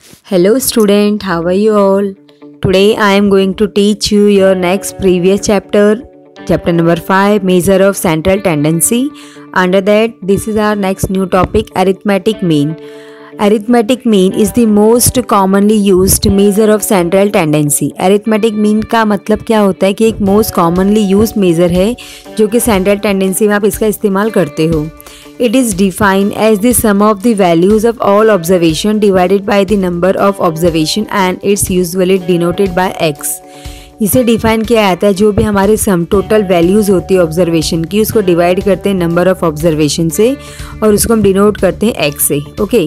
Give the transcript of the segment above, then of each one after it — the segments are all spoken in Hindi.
Hello student, how are you all? Today I am going to teach you your next previous chapter number 5, measure of central tendency. Under that, this is our next new topic, arithmetic mean. Arithmetic mean is the most commonly used measure of central tendency. Arithmetic mean का मतलब क्या होता है कि एक most commonly used measure है जो कि central tendency में आप इसका इस्तेमाल करते हो. It is defined as the sum of the values of all observation divided by the number of observation and it's usually denoted by x. इसे डिफाइन किया जाता है जो भी हमारे सम टोटल वैल्यूज़ होती है ऑब्जर्वेशन की, उसको डिवाइड करते हैं नंबर ऑफ़ ऑब्जर्वेशन से और उसको हम डिनोट करते हैं एक्स से. ओके.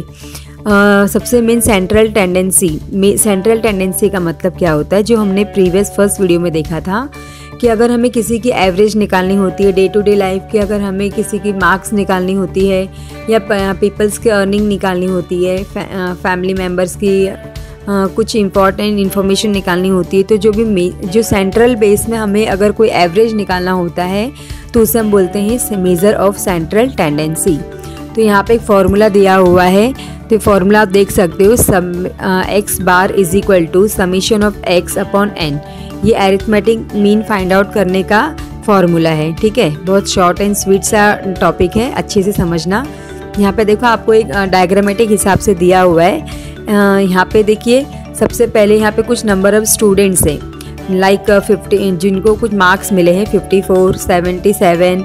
सबसे मेन सेंट्रल टेंडेंसी का मतलब क्या होता है, जो हमने प्रीवियस फर्स्ट वीडियो में देखा था कि अगर हमें किसी की एवरेज निकालनी होती है डे टू डे लाइफ की, अगर हमें किसी की मार्क्स निकालनी होती है या पीपल्स की अर्निंग निकालनी होती है, फैमिली मेम्बर्स की कुछ इंपॉर्टेंट इन्फॉर्मेशन निकालनी होती है, तो जो सेंट्रल बेस में हमें अगर कोई एवरेज निकालना होता है तो उसे हम बोलते हैं मेजर ऑफ सेंट्रल टेंडेंसी. तो यहाँ पे एक फार्मूला दिया हुआ है, तो फार्मूला आप देख सकते हो, x bar is equal to summation of x upon n. ये अरिथमेटिक मीन फाइंड आउट करने का फार्मूला है. ठीक है, बहुत शॉर्ट एंड स्वीट सा टॉपिक है, अच्छे से समझना. यहाँ पे देखो आपको एक डायग्रामेटिक हिसाब से दिया हुआ है. यहाँ पे देखिए सबसे पहले यहाँ पे कुछ नंबर ऑफ स्टूडेंट्स हैं, लाइक 50 जिनको कुछ मार्क्स मिले हैं 54, 77,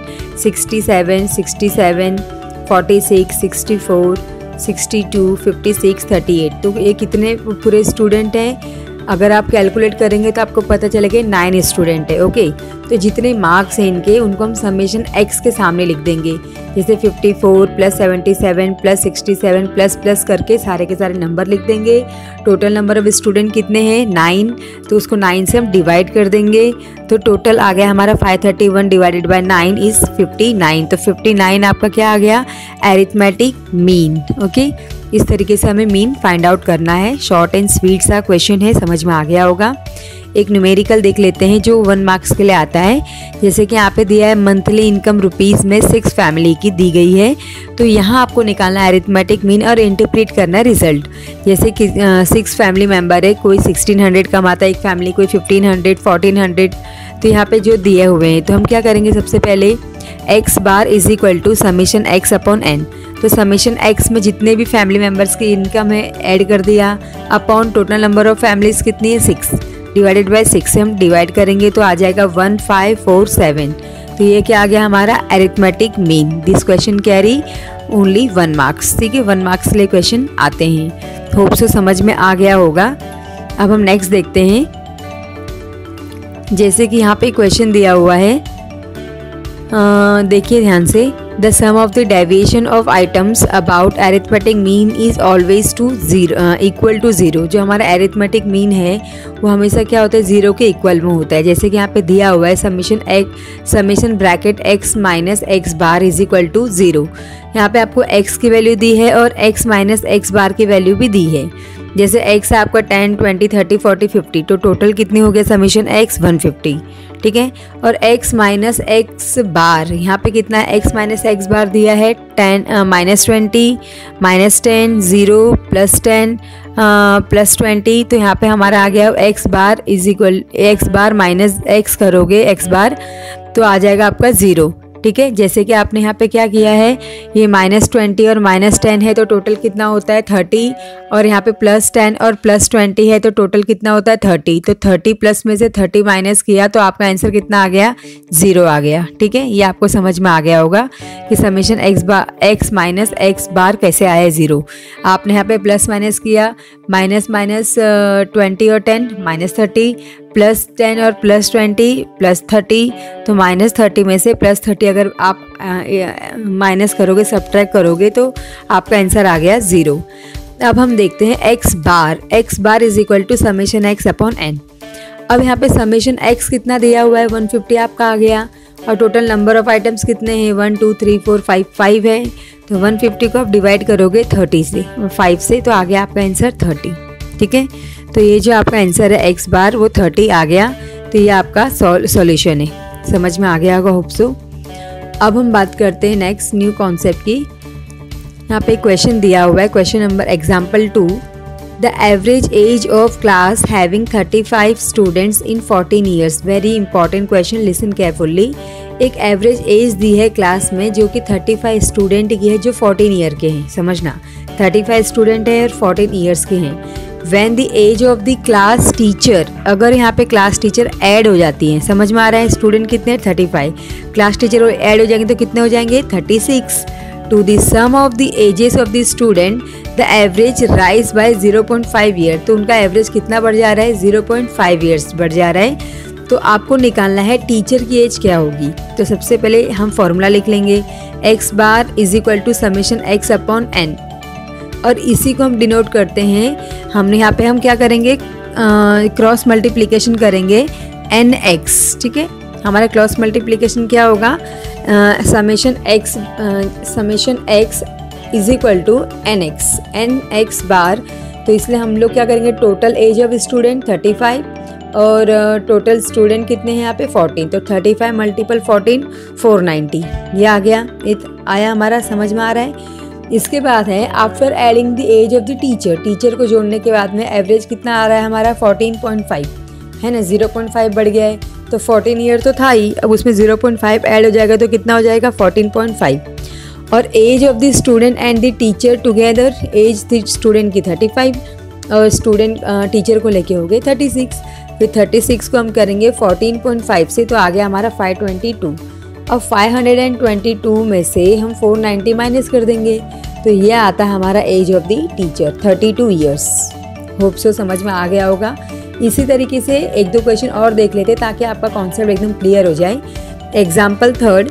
67, 67, 46, 64, 62, 56, 38. तो ये कितने पूरे स्टूडेंट हैं? अगर आप कैलकुलेट करेंगे तो आपको पता चलेगा 9 स्टूडेंट है. ओके. तो जितने मार्क्स हैं इनके उनको हम समेशन एक्स के सामने लिख देंगे, जैसे 54 प्लस 77 प्लस 67 प्लस करके सारे के सारे नंबर लिख देंगे. टोटल नंबर ऑफ स्टूडेंट कितने हैं? 9. तो उसको 9 से हम डिवाइड कर देंगे, तो टोटल आ गया हमारा 531 डिवाइडेड बाय 9 इज़ 59. तो 59 आपका क्या आ गया? Arithmetic mean. ओके. इस तरीके से हमें मीन फाइंड आउट करना है. शॉर्ट एंड स्वीट सा क्वेश्चन है, समझ में आ गया होगा. एक न्यूमेरिकल देख लेते हैं जो 1 मार्क्स के लिए आता है. जैसे कि यहाँ पे दिया है मंथली इनकम रुपीज़ में 6 फैमिली की दी गई है, तो यहाँ आपको निकालना है अरिथमेटिक मीन और इंटरप्रेट करना है रिजल्ट. जैसे कि 6 फैमिली मेम्बर है, कोई 1600 कमाता है एक फैमिली, कोई 1500, 1400. तो यहाँ पे जो दिए हुए हैं तो हम क्या करेंगे, सबसे पहले x bar is equal to summation x upon n. तो समीशन एक्स में जितने भी फैमिली मेम्बर्स की इनकम है ऐड कर दिया, upon total number of families कितनी है 6, डिवाइडेड बाय 6 से हम डिवाइड करेंगे तो आ जाएगा 1547. तो ये क्या आ गया हमारा arithmetic mean. This question carry only 1 marks. ठीक है, 1 मार्क्स के लिए क्वेश्चन आते हैं. होप सो समझ में आ गया होगा. अब हम नेक्स्ट देखते हैं. जैसे कि यहाँ पे क्वेश्चन दिया हुआ है, देखिए ध्यान से. The sum of the deviation of items about arithmetic mean is always to equal to 0. जो हमारा अरिथमेटिक मीन है वो हमेशा क्या होता है, 0 के इक्वल में होता है. जैसे कि यहाँ पे दिया हुआ है summation bracket x minus x bar is equal to 0. यहाँ पे आपको x की वैल्यू दी है और x माइनस एक्स बार की वैल्यू भी दी है. जैसे x है आपका 10, 20, 30, 40, 50, तो टोटल कितनी हो गया समीशन x 150. ठीक है, और x माइनस एक्स बार यहाँ पे कितना है, x माइनस एक्स बार दिया है 10 माइनस 20 माइनस 10 0 प्लस 10 प्लस 20. तो यहाँ पे हमारा आ गया x bar is equal x bar minus x करोगे x बार तो आ जाएगा आपका 0. ठीक है, जैसे कि आपने यहाँ पे क्या किया है, ये -20 और -10 है तो टोटल कितना होता है 30, और यहाँ पे +10 और +20 है तो टोटल कितना होता है 30. तो 30 प्लस में से 30 माइनस किया तो आपका आंसर कितना आ गया, 0 आ गया. ठीक है, ये आपको समझ में आ गया होगा कि summation x minus x bar कैसे आया है 0. आपने यहाँ पे प्लस माइनस किया, माइनस 20 और 10 -30, +10 और +20 +30, तो -30 में से +30 अगर आप माइनस करोगे, सब्ट्रैक्ट करोगे तो आपका आंसर आ गया 0. अब हम देखते हैं x bar is equal to summation x upon n. अब यहाँ पे समेशन एक्स कितना दिया हुआ है 150 आपका आ गया, और टोटल नंबर ऑफ आइटम्स कितने हैं 1 2 3 4 5 5 है. तो 150 को आप डिवाइड करोगे 30 से 5 से तो आ गया आपका आंसर 30. ठीक है, तो ये जो आपका आंसर है एक्स बार वो 30 आ गया. तो ये आपका सॉल्यूशन है, समझ में आ गया होगा होप सो. अब हम बात करते हैं नेक्स्ट न्यू कॉन्सेप्ट की. यहाँ पे क्वेश्चन दिया हुआ है, question number example 2. The average age of class having 35 students in 14 years. Very important question, listen carefully. एक एवरेज एज दी है क्लास में जो कि 35 स्टूडेंट की है जो 14 ईयर के हैं। समझना, 35 स्टूडेंट है और 14 ईयर्स के हैं। When the age of the class teacher, अगर यहाँ पे क्लास टीचर ऐड हो जाती हैं, समझ में आ रहा है, स्टूडेंट कितने 35, क्लास टीचर ऐड हो जाएंगे तो कितने हो जाएंगे 36। To the sum of the ages of the student the average rise by 0.5 year. तो उनका एवरेज कितना बढ़ जा रहा है 0.5 ईयर्स बढ़ जा रहा है। तो आपको निकालना है टीचर की एज क्या होगी। तो सबसे पहले हम फॉर्मूला लिख लेंगे, x bar is equal to summation x upon n, और इसी को हम डिनोट करते हैं। हमने यहाँ पे हम क्या करेंगे, क्रॉस मल्टीप्लिकेशन करेंगे nx, ठीक है। हमारा क्रॉस मल्टीप्लिकेशन क्या होगा, summation x is equal to nx bar. तो इसलिए हम लोग क्या करेंगे, टोटल एज ऑफ स्टूडेंट 35 और टोटल स्टूडेंट कितने हैं यहाँ पे 14। तो 35 मल्टीपल 14 490, ये आ गया, आया हमारा, समझ में आ रहा है। इसके बाद है after adding the age of the teacher, teacher को जोड़ने के बाद में एवरेज कितना आ रहा है हमारा 14.5 है ना, 0.5 बढ़ गया है। तो 14 ईयर तो था ही, अब उसमें 0.5 ऐड हो जाएगा तो कितना हो जाएगा 14.5। और age of the student and the teacher together, age the student की 35 और स्टूडेंट टीचर को लेके हो गए 36। फिर 36 को हम करेंगे 14.5 से, तो आ गया हमारा 522। अब 522 में से हम 490 माइनस कर देंगे, तो ये आता है हमारा age of the teacher 32 years. Hope so समझ में आ गया होगा। इसी तरीके से एक दो क्वेश्चन और देख लेते ताकि आपका कॉन्सेप्ट एकदम क्लियर हो जाए। Example third,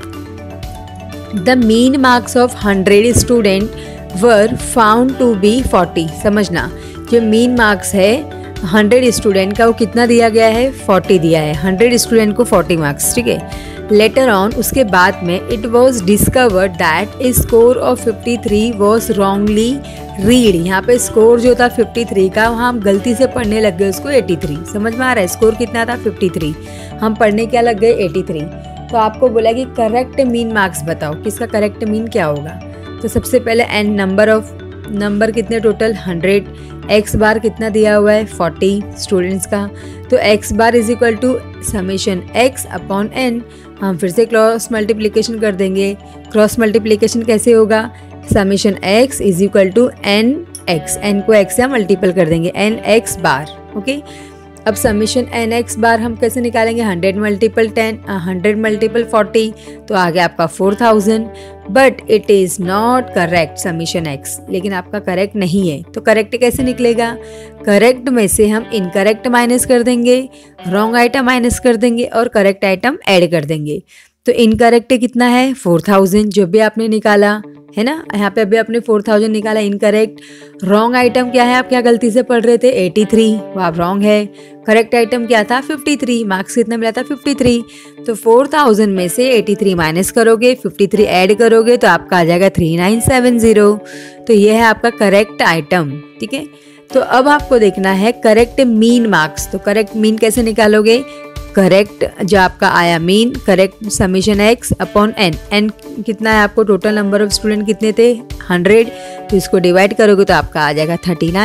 the mean marks of 100 student were found to be 40। समझना, जो मीन मार्क्स है 100 स्टूडेंट का वो कितना दिया गया है 40 दिया है, 100 स्टूडेंट को 40 मार्क्स, ठीक है। लेटर ऑन, उसके बाद में it was discovered that a score of 53 was wrongly read. यहाँ पे स्कोर जो था 53 का, वहाँ हम गलती से पढ़ने लग गए उसको 83। समझ में आ रहा है, स्कोर कितना था 53, हम पढ़ने क्या लग गए 83। तो आपको बोला कि करेक्ट मीन मार्क्स बताओ, किसका करेक्ट मीन क्या होगा। तो सबसे पहले एन नंबर कितने टोटल 100, एक्स बार कितना दिया हुआ है 40 स्टूडेंट्स का। तो x bar is equal to summation x upon n. हम फिर से क्रॉस मल्टीप्लिकेशन कर देंगे। क्रॉस मल्टीप्लिकेशन कैसे होगा, summation x is equal to n x, n को एक्स से मल्टीपल कर देंगे, एन एक्स बार, ओके। अब समेशन एन एक्स बार हम कैसे निकालेंगे, 100 मल्टीपल 10, 100 मल्टीपल 40, तो आ गया आपका 4000। But it is not correct summation x, लेकिन आपका करेक्ट नहीं है। तो करेक्ट कैसे निकलेगा, करेक्ट में से हम इनकरेक्ट माइनस कर देंगे, रॉन्ग आइटम माइनस कर देंगे और करेक्ट आइटम ऐड कर देंगे। तो इनकरेक्ट कितना है 4000 जो भी आपने निकाला है ना, यहाँ पे अभी आपने 4000 निकाला इनकरेक्ट। रॉन्ग आइटम क्या है, आप क्या गलती से पढ़ रहे थे 83, वो आप रॉन्ग है। करेक्ट आइटम क्या था 53, मार्क्स कितना मिला था 53। तो 4000 में से 83 माइनस करोगे, 53 ऐड करोगे तो आपका आ जाएगा 3970। तो ये है आपका करेक्ट आइटम, ठीक है। तो अब आपको देखना है करेक्ट मीन मार्क्स। तो करेक्ट मीन कैसे निकालोगे, करेक्ट जो आपका आया mean, correct summation x upon n, n कितना है आपको, टोटल नंबर ऑफ स्टूडेंट कितने थे 100, तो इसको डिवाइड करोगे तो आपका आ जाएगा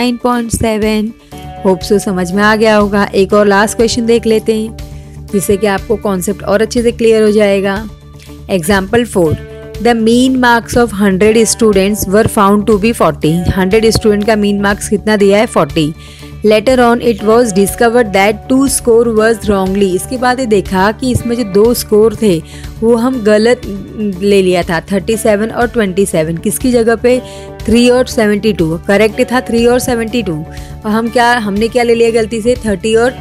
39.7। होप सो समझ में आ गया होगा। एक और लास्ट क्वेश्चन देख लेते हैं जिससे कि आपको कॉन्सेप्ट और अच्छे से क्लियर हो जाएगा। Example 4, the mean marks of 100 students were found to be 40। 100 student का मीन मार्क्स कितना दिया है 40। Later on it was discovered that 2 score was wrongly. इसके बाद ये देखा कि इसमें जो 2 स्कोर थे वो हम गलत ले लिया था, 37 और 27। किसकी जगह पे 3 और 72, करेक्ट था 3 और 72, और हमने क्या ले लिया गलती से 30 और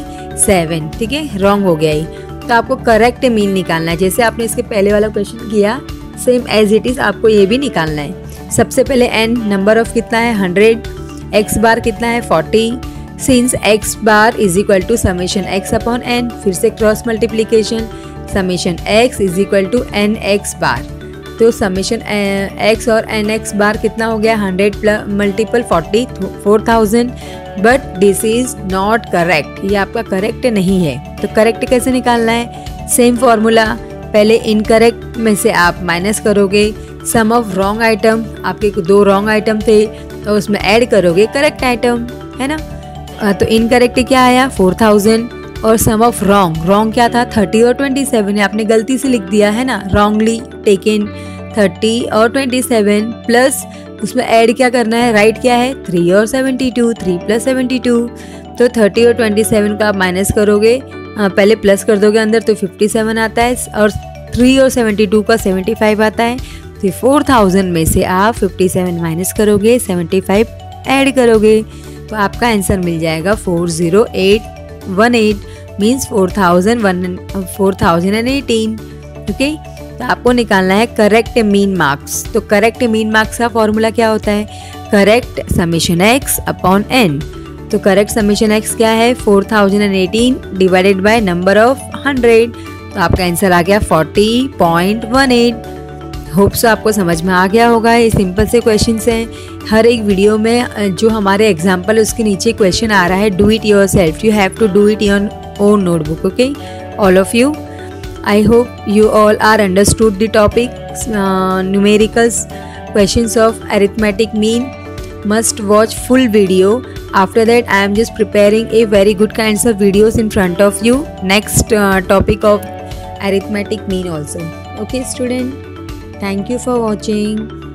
27, ठीक है, रॉन्ग हो गया ही। तो आपको करेक्ट मीन निकालना है, जैसे आपने इसके पहले वाला क्वेश्चन किया सेम एज इट इज आपको ये भी निकालना है। सबसे पहले एन नंबर ऑफ कितना है 100, एक्स बार कितना है 40, since x bar is equal to summation x upon n, फिर से cross multiplication, summation x is equal to n x bar. तो समेशन एक्स और एन एक्स बार कितना हो गया 100 multiple 40 4000। But this is not correct, ये आपका करेक्ट नहीं है। तो करेक्ट कैसे निकालना है, सेम फॉर्मूला, पहले इनकरेक्ट में से आप माइनस करोगे, सम ऑफ रॉन्ग आइटम, आपके 2 रॉन्ग आइटम थे तो उसमें ऐड करोगे करेक्ट आइटम। है ना। तो इनकरेक्ट क्या आया 4000 और सम ऑफ रॉन्ग क्या था 30 और 27, आपने गलती से लिख दिया है ना, रॉन्गली टेकन 30 और 27 प्लस उसमें ऐड क्या करना है, राइट क्या है 3 और 72, 3 प्लस 72, तो 30 और 27 का आप माइनस करोगे, पहले प्लस कर दोगे अंदर तो 57 आता है और 3 और 72 का 75 आता है। तो 4000 में से आप 57 माइनस करोगे, 75 ऐड करोगे, तो आपका आंसर मिल जाएगा 40818 मीन्स 4018। ओके, तो आपको निकालना है करेक्ट मीन मार्क्स। तो करेक्ट मीन मार्क्स का फॉर्मूला क्या होता है, correct summation x upon n। तो करेक्ट समेशन x क्या है 4018 डिवाइडेड बाय नंबर ऑफ 100, तो आपका आंसर आ गया 40.18। होप सो आपको समझ में आ गया होगा। ये सिंपल से क्वेश्चंस हैं, हर एक वीडियो में जो हमारे एग्जाम्पल है उसके नीचे क्वेश्चन आ रहा है, do it yourself, you have to do it in own notebook. Okay, all of you, I hope you all are understood the topic, numericals, questions of arithmetic mean. Must watch full video. After that I am just preparing a very good kinds of videos in front of you. Next topic of arithmetic mean also. Okay student, thank you for watching.